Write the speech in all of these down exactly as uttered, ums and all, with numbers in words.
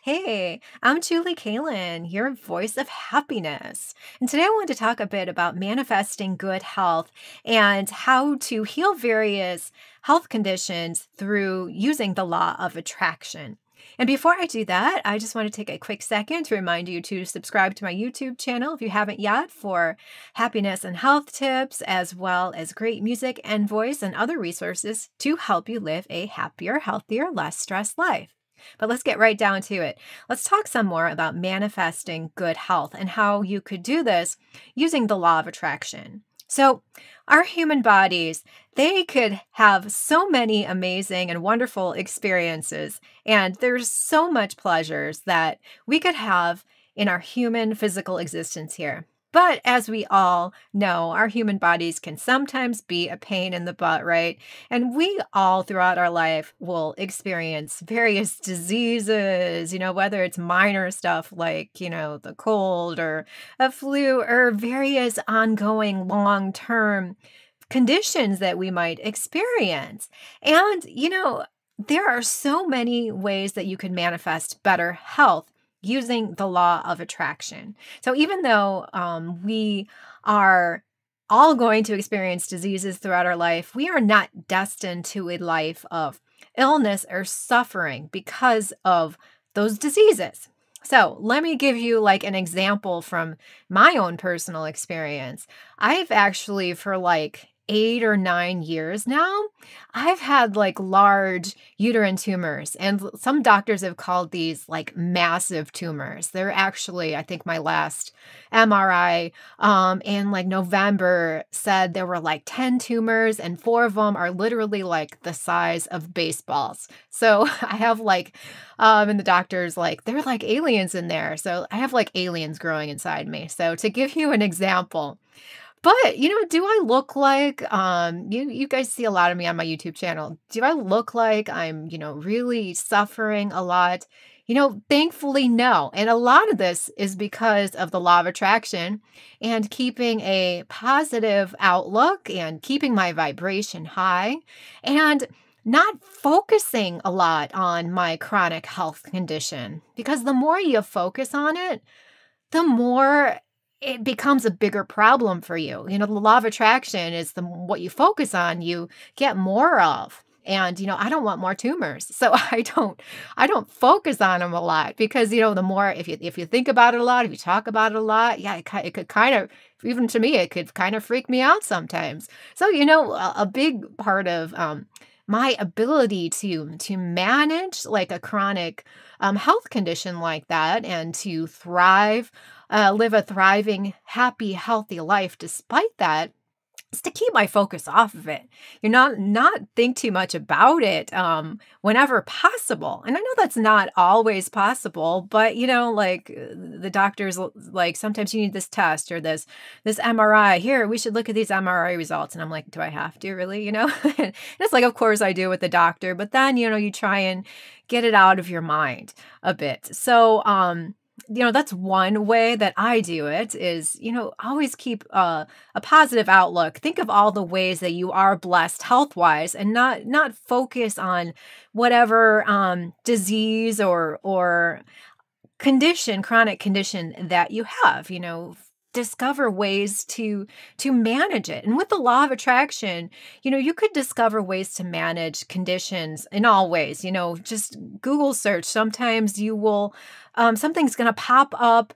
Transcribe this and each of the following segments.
Hey, I'm Julie Kalen, your voice of happiness. And today I want to talk a bit about manifesting good health and how to heal various health conditions through using the law of attraction. And before I do that, I just want to take a quick second to remind you to subscribe to my YouTube channel if you haven't yet for happiness and health tips, as well as great music and voice and other resources to help you live a happier, healthier, less stressed life. But let's get right down to it. Let's talk some more about manifesting good health and how you could do this using the law of attraction. So, our human bodies, they could have so many amazing and wonderful experiences, and there's so much pleasures that we could have in our human physical existence here. But as we all know, our human bodies can sometimes be a pain in the butt, right? And we all throughout our life will experience various diseases, you know, whether it's minor stuff like, you know, the cold or a flu or various ongoing long term conditions that we might experience. And, you know, there are so many ways that you can manifest better health using the law of attraction. So even though um, we are all going to experience diseases throughout our life, we are not destined to a life of illness or suffering because of those diseases. So let me give you like an example from my own personal experience. I've actually, for like eight or nine years now, I've had like large uterine tumors, and l- some doctors have called these like massive tumors. They're actually, I think my last M R I um, in like November said there were like ten tumors, and four of them are literally like the size of baseballs. So I have like, um, and the doctors like, they're like aliens in there. So I have like aliens growing inside me. So to give you an example, but, you know, do I look like, um, you you guys see a lot of me on my YouTube channel. Do I look like I'm, you know, really suffering a lot? You know, thankfully, no. And a lot of this is because of the law of attraction and keeping a positive outlook and keeping my vibration high and not focusing a lot on my chronic health condition. Because the more you focus on it, the more it becomes a bigger problem for you. You know, the law of attraction is the what you focus on, you get more of. And you know, I don't want more tumors. So I don't I don't focus on them a lot because you know, the more if you if you think about it a lot, if you talk about it a lot, yeah, it, ki- it could kind of even to me it could kind of freak me out sometimes. So, you know, a, a big part of um my ability to to manage like a chronic um, health condition like that and to thrive uh, live a thriving, happy, healthy life despite that is to keep my focus off of it. You're not not think too much about it um whenever possible. And I know that's not always possible, but you know, like uh, the doctors l- like sometimes you need this test or this this M R I. Here, we should look at these M R I results. And I'm like, do I have to really, you know? And it's like, of course I do with the doctor, but then, you know, you try and get it out of your mind a bit. So, um you know, that's one way that I do it is, you know, always keep uh, a positive outlook. Think of all the ways that you are blessed health-wise and not not focus on whatever um, disease or or condition, chronic condition that you have, you know, discover ways to to manage it. And with the law of attraction, you know, you could discover ways to manage conditions in all ways, you know, just Google search. Sometimes you will um something's going to pop up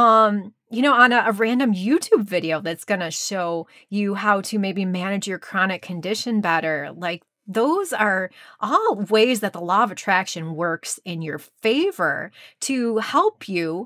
um you know, on a, a random YouTube video that's going to show you how to maybe manage your chronic condition better. Like those are all ways that the law of attraction works in your favor to help you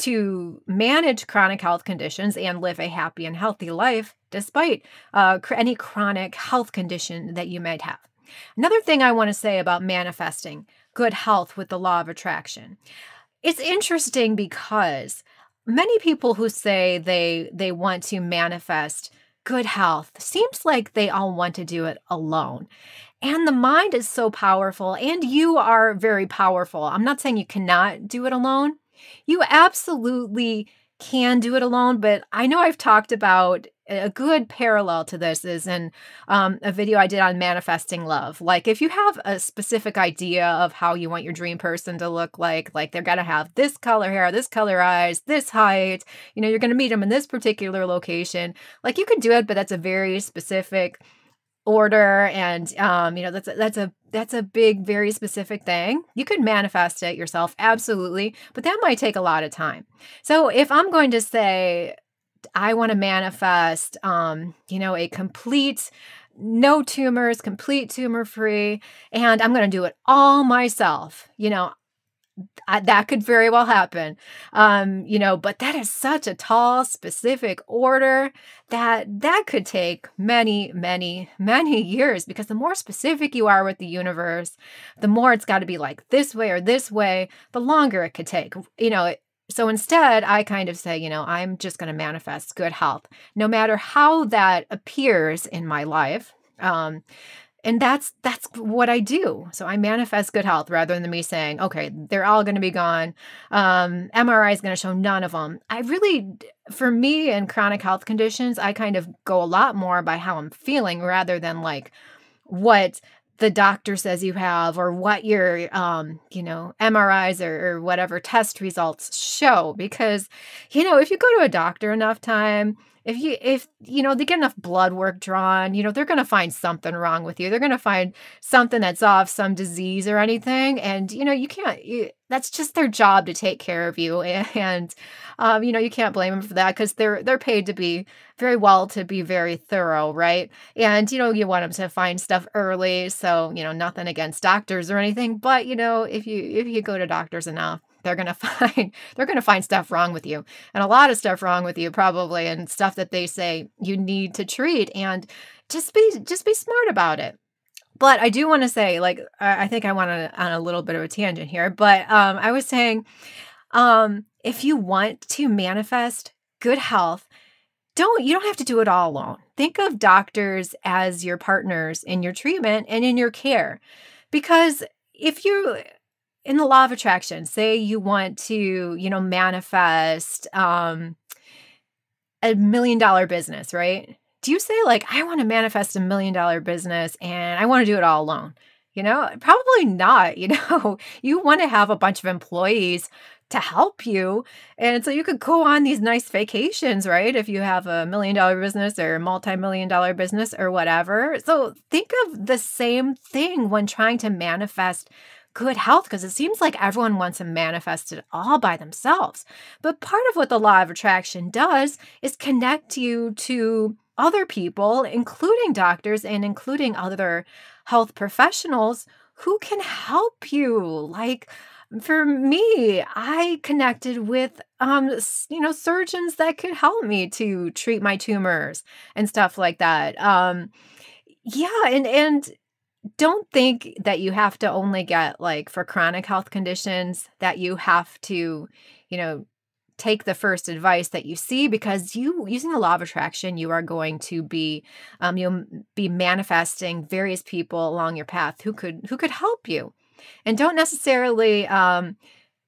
to manage chronic health conditions and live a happy and healthy life despite uh, cr- any chronic health condition that you might have. Another thing I want to say about manifesting good health with the law of attraction. It's interesting because many people who say they they want to manifest good health seems like they all want to do it alone. And the mind is so powerful, and you are very powerful. I'm not saying you cannot do it alone. You absolutely can do it alone, but I know I've talked about a good parallel to this is in um, a video I did on manifesting love. Like, if you have a specific idea of how you want your dream person to look like, like they're gonna have this color hair, this color eyes, this height, you know, you're gonna meet them in this particular location. Like, you could do it, but that's a very specific order, and um, you know, that's a, that's a that's a big, very specific thing. You could manifest it yourself, absolutely, but that might take a lot of time. So if I'm going to say I want to manifest, um, you know, a complete no tumors, complete tumor free, and I'm going to do it all myself. You know, I, that could very well happen. Um, you know, but that is such a tall, specific order that that could take many, many, many years, because the more specific you are with the universe, the more it's got to be like this way or this way, the longer it could take. You know, it, so instead, I kind of say, you know, I'm just going to manifest good health, no matter how that appears in my life. Um, and that's that's what I do. So I manifest good health rather than me saying, okay, they're all going to be gone. Um, M R I is going to show none of them. I really, for me and chronic health conditions, I kind of go a lot more by how I'm feeling rather than like what the doctor says you have, or what your um you know M R Is or, or whatever test results show. Because you know if you go to a doctor enough time, if you if you know they get enough blood work drawn, you know they're going to find something wrong with you. They're going to find something that's off, some disease or anything. And you know you can't you, that's just their job to take care of you. And um you know you can't blame them for that, because they're they're paid to be very well, to be very thorough, right? And, you know, you want them to find stuff early. So, you know, nothing against doctors or anything, but, you know, if you, if you go to doctors enough, they're going to find, they're going to find stuff wrong with you, and a lot of stuff wrong with you probably, and stuff that they say you need to treat. And just be, just be smart about it. But I do want to say, like, I I think I went on a, on a little bit of a tangent here, but um, I was saying, um, if you want to manifest good health, don't you don't have to do it all alone. Think of doctors as your partners in your treatment and in your care. Because if you in the law of attraction, say you want to, you know, manifest um a million dollar business, right? Do you say like, I want to manifest a million dollar business and I want to do it all alone? You know, probably not. You know, you want to have a bunch of employees to help you. And so you could go on these nice vacations, right? If you have a million dollar business or a multi million dollar business or whatever. So think of the same thing when trying to manifest good health, because it seems like everyone wants to manifest it all by themselves. But part of what the law of attraction does is connect you to other people, including doctors and including other health professionals who can help you. Like, for me, I connected with um s- you know surgeons that could help me to treat my tumors and stuff like that. Um yeah, and and don't think that you have to only get, like, for chronic health conditions, that you have to, you know, take the first advice that you see, because you using the law of attraction, you are going to be um you'll be manifesting various people along your path who could who could help you. And don't necessarily um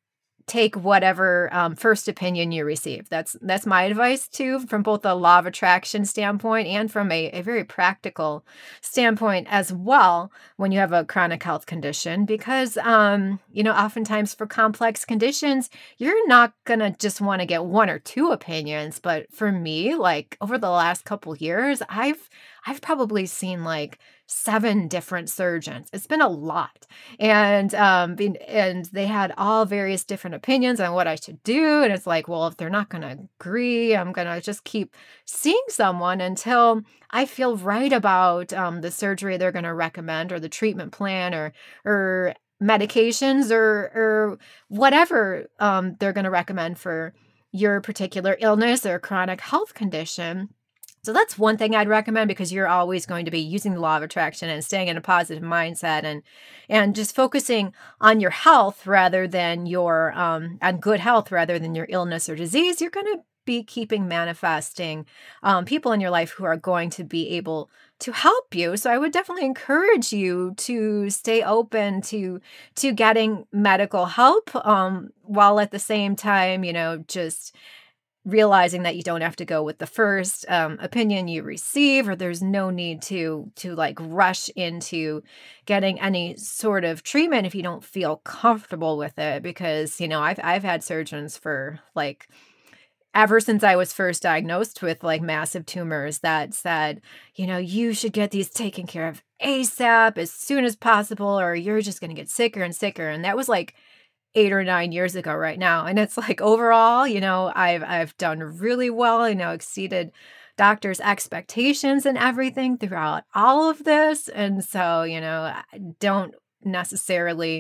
take whatever um, first opinion you receive. That's that's my advice too, from both a law of attraction standpoint and from a, a very practical standpoint as well. When you have a chronic health condition, because um, you know, oftentimes for complex conditions, you're not gonna just want to get one or two opinions. But for me, like over the last couple years, I've I've probably seen like seven different surgeons. It's been a lot. And um being, and they had all various different opinions on what I should do. And it's like, well, if they're not going to agree, I'm going to just keep seeing someone until I feel right about um the surgery they're going to recommend, or the treatment plan, or or medications, or or whatever um they're going to recommend for your particular illness or chronic health condition. So that's one thing I'd recommend, because you're always going to be using the law of attraction and staying in a positive mindset, and and just focusing on your health rather than your um on good health rather than your illness or disease. You're going to be keeping manifesting um, people in your life who are going to be able to help you. So I would definitely encourage you to stay open to to getting medical help, um, while at the same time, you know, just realizing that you don't have to go with the first um, opinion you receive, or there's no need to to like rush into getting any sort of treatment if you don't feel comfortable with it. Because you know, I've I've had surgeons for like ever since I was first diagnosed with like massive tumors that said, you know, you should get these taken care of ASAP as soon as possible, or you're just going to get sicker and sicker. And that was like eight or nine years ago right now. And it's like overall, you know, I've I've done really well, you know, exceeded doctors' expectations and everything throughout all of this. And so, you know, I don't necessarily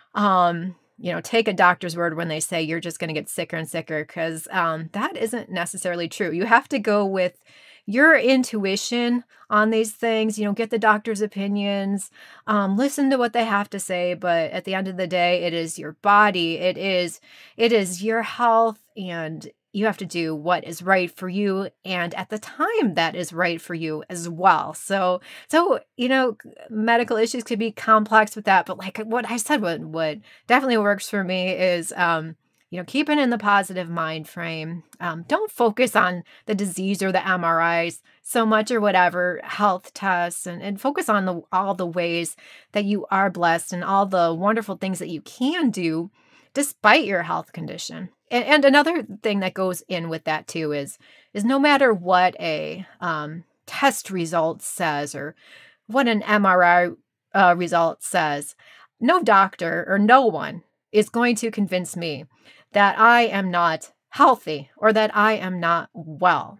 um, you know, take a doctor's word when they say you're just going to get sicker and sicker, because um, that isn't necessarily true. You have to go with your intuition on these things, you know, get the doctor's opinions, um, listen to what they have to say. But at the end of the day, it is your body. It is, it is your health, and you have to do what is right for you and at the time that is right for you as well. So, so, you know, medical issues could be complex with that, but like what I said, what, what definitely works for me is, um, you know, keeping in the positive mind frame. Um, don't focus on the disease or the M R Is so much, or whatever health tests, and, and focus on the all the ways that you are blessed and all the wonderful things that you can do despite your health condition. And, and another thing that goes in with that too is is no matter what a um, test result says, or what an M R I uh, result says, no doctor or no one is going to convince me that I am not healthy or that I am not well.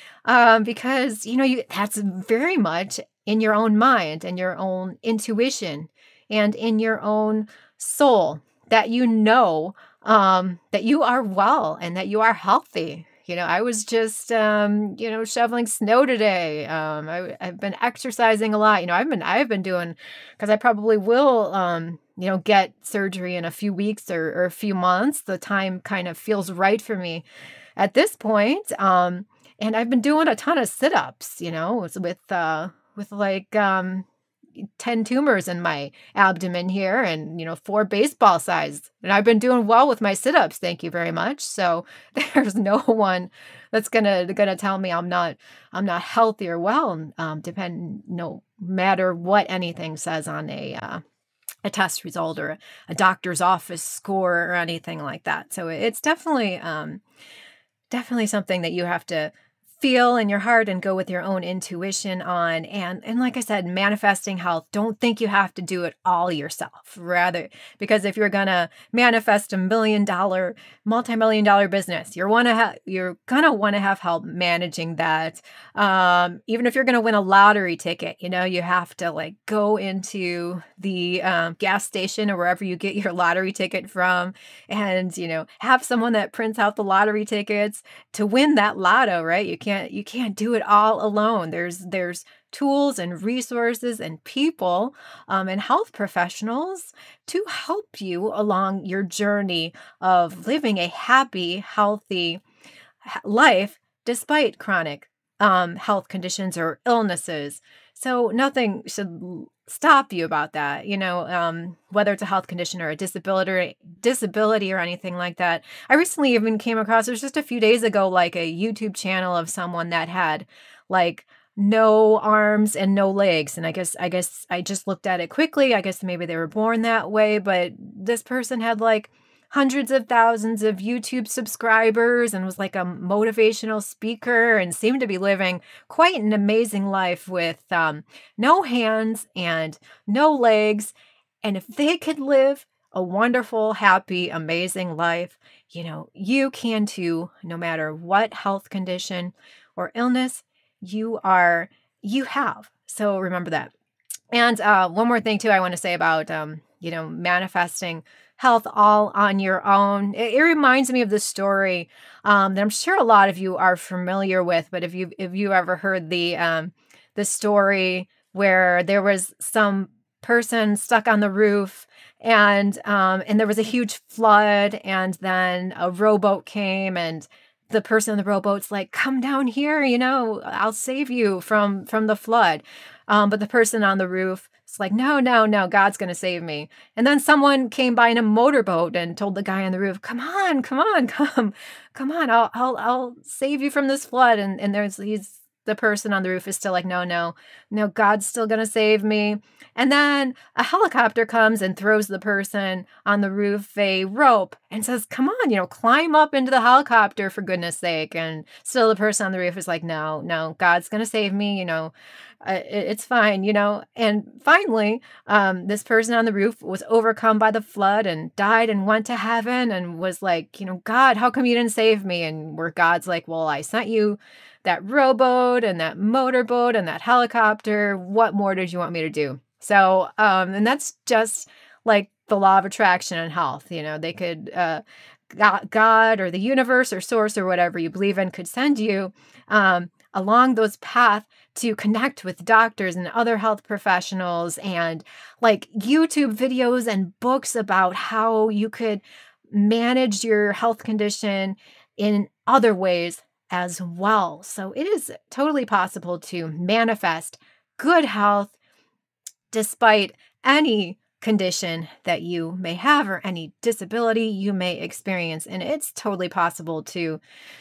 Um, because, you know, you that's very much in your own mind and your own intuition and in your own soul that you know um, that you are well and that you are healthy. You know, I was just, um, you know, shoveling snow today. Um, I, I've been exercising a lot. You know, I've been, I've been doing, because I probably will, um, you know, get surgery in a few weeks or, or a few months. The time kind of feels right for me at this point. Um, and I've been doing a ton of sit-ups, you know, with, with, uh, with like, um, ten tumors in my abdomen here, and, you know, four baseball size. And I've been doing well with my sit-ups. Thank you very much. So there's no one that's gonna gonna tell me I'm not I'm not healthy or well. Um, depend no matter what anything says on a uh, a test result or a doctor's office score or anything like that. So it's definitely um, definitely something that you have to feel in your heart and go with your own intuition on. And and like I said, manifesting health, don't think you have to do it all yourself. Rather, because if you're gonna manifest a million dollar, multi-million dollar business, you're wanna have you're gonna want to have help managing that. Um, even if you're gonna win a lottery ticket, you know, you have to like go into the um, gas station or wherever you get your lottery ticket from, and you know, have someone that prints out the lottery tickets to win that lotto, right? You can't you can't do it all alone. There's there's tools and resources and people um, and health professionals to help you along your journey of living a happy, healthy h- life despite chronic um, health conditions or illnesses. So nothing should l- stop you about that, you know, um, whether it's a health condition or a disability, disability or anything like that. I recently even came across, it was just a few days ago, like a YouTube channel of someone that had like no arms and no legs. And I guess, I guess I just looked at it quickly. I guess maybe they were born that way, but this person had like hundreds of thousands of YouTube subscribers and was like a motivational speaker and seemed to be living quite an amazing life with um, no hands and no legs. And if they could live a wonderful, happy, amazing life, you know, you can too, no matter what health condition or illness you are, you have. So remember that. And uh, one more thing too, I want to say about, um, you know, manifesting health all on your own. It, it reminds me of the story um, that I'm sure a lot of you are familiar with. But if you if you ever heard the um, the story where there was some person stuck on the roof, and um, and there was a huge flood, and then a rowboat came, and the person in the rowboat's like, "Come down here, you know, I'll save you from from the flood." Um, but the person on the roof It's like, "No, no, no, God's gonna save me." And then someone came by in a motorboat and told the guy on the roof, "Come on, come on, come, come on, I'll I'll I'll save you from this flood." And and there's he's the person on the roof is still like, "No, no, no, God's still gonna save me." And then a helicopter comes and throws the person on the roof a rope and says, "Come on, you know, climb up into the helicopter for goodness sake." And still the person on the roof is like, "No, no, God's gonna save me, you know, uh, it, it's fine, you know." And finally, um, this person on the roof was overcome by the flood and died and went to heaven and was like, you know, "God, how come you didn't save me?" And where God's like, "Well, I sent you that rowboat and that motorboat and that helicopter. What more did you want me to do?" So, um, and that's just like the law of attraction and health. You know, they could, uh, God, God or the universe or source or whatever you believe in could send you um, along those paths to connect with doctors and other health professionals and like YouTube videos and books about how you could manage your health condition in other ways as well. So it is totally possible to manifest good health despite any condition that you may have or any disability you may experience. And it's totally possible to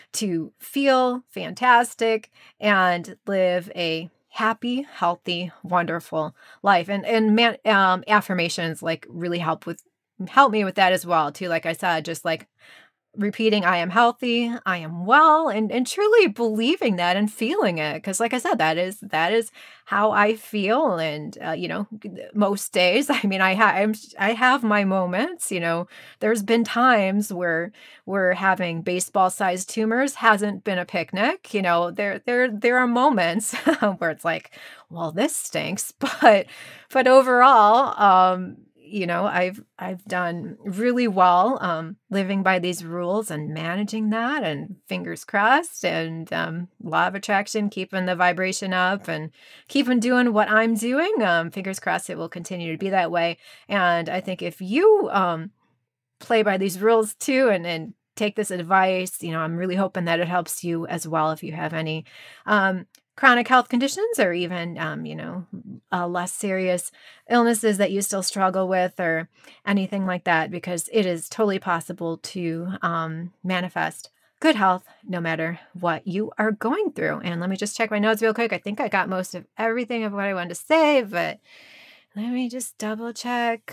to feel fantastic and live a happy, healthy, wonderful life. And and man, um, affirmations like really help with help me with that as well too. Like I said, just like repeating, "I am healthy, I am well," and and truly believing that and feeling it. Because, like I said, that is that is how I feel. And uh, you know, g- most days, I mean, I have I'm, s- I have my moments. You know, there's been times where where having baseball sized tumors hasn't been a picnic. You know, there there there are moments where it's like, well, this stinks, but but overall, um, you know, I've I've done really well um, living by these rules and managing that, and fingers crossed, and um, law of attraction, keeping the vibration up and keeping doing what I'm doing. Um, fingers crossed, it will continue to be that way. And I think if you um, play by these rules too, and and take this advice, you know, I'm really hoping that it helps you as well if you have any um, chronic health conditions or even, um, you know, uh, less serious illnesses that you still struggle with or anything like that, because it is totally possible to um, manifest good health no matter what you are going through. And let me just check my notes real quick. I think I got most of everything of what I wanted to say, but let me just double check.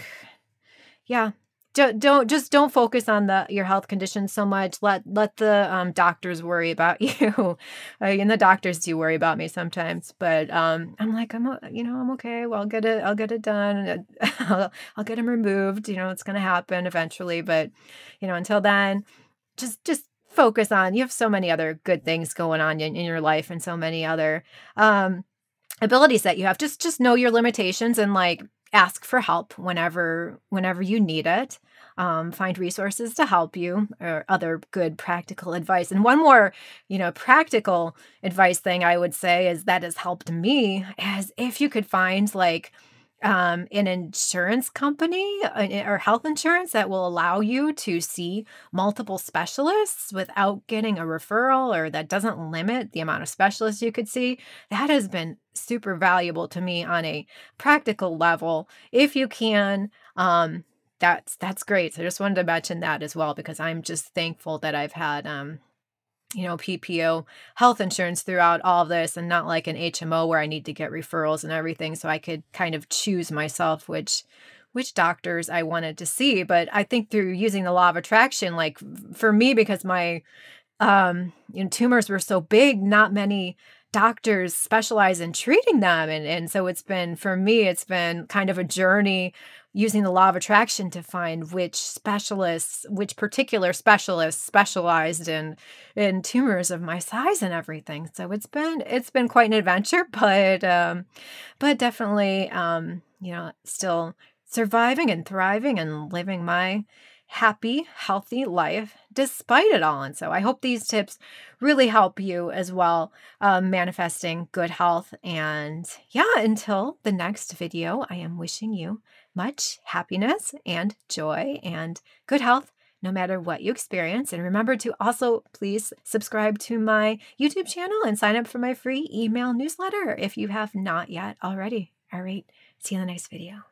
Yeah. Don't don't just don't focus on the your health conditions so much. Let let the um, doctors worry about you. Uh, and the doctors do worry about me sometimes, but um, I'm like I'm o- you know I'm okay. Well, I'll get it. I'll get it done. and, uh, I'll, I'll get them removed. You know, it's gonna happen eventually. But you know, until then, just just focus on. You have so many other good things going on in, in your life, and so many other um abilities that you have. Just just know your limitations and like ask for help whenever whenever you need it. Um, find resources to help you or other good practical advice. And one more, you know, practical advice thing I would say is that has helped me is if you could find like um, an insurance company uh, or health insurance that will allow you to see multiple specialists without getting a referral, or that doesn't limit the amount of specialists you could see. That has been super valuable to me on a practical level. If you can, um, that's that's great. So I just wanted to mention that as well because I'm just thankful that I've had um, you know, P P O health insurance throughout all of this and not like an H M O where I need to get referrals and everything. So I could kind of choose myself which which doctors I wanted to see. But I think through using the law of attraction, like f- for me, because my um, you know, tumors were so big, not many doctors specialize in treating them. And, and so it's been, for me, it's been kind of a journey using the law of attraction to find which specialists, which particular specialists specialized in in tumors of my size and everything. So it's been it's been quite an adventure, but um, but definitely um, you know, still surviving and thriving and living my happy, healthy life despite it all. And so I hope these tips really help you as well, um, manifesting good health. And yeah, until the next video, I am wishing you much happiness and joy and good health. No matter what you experience. And remember to also please subscribe to my YouTube channel and sign up for my free email newsletter if you have not yet already. All right. See you in the next video.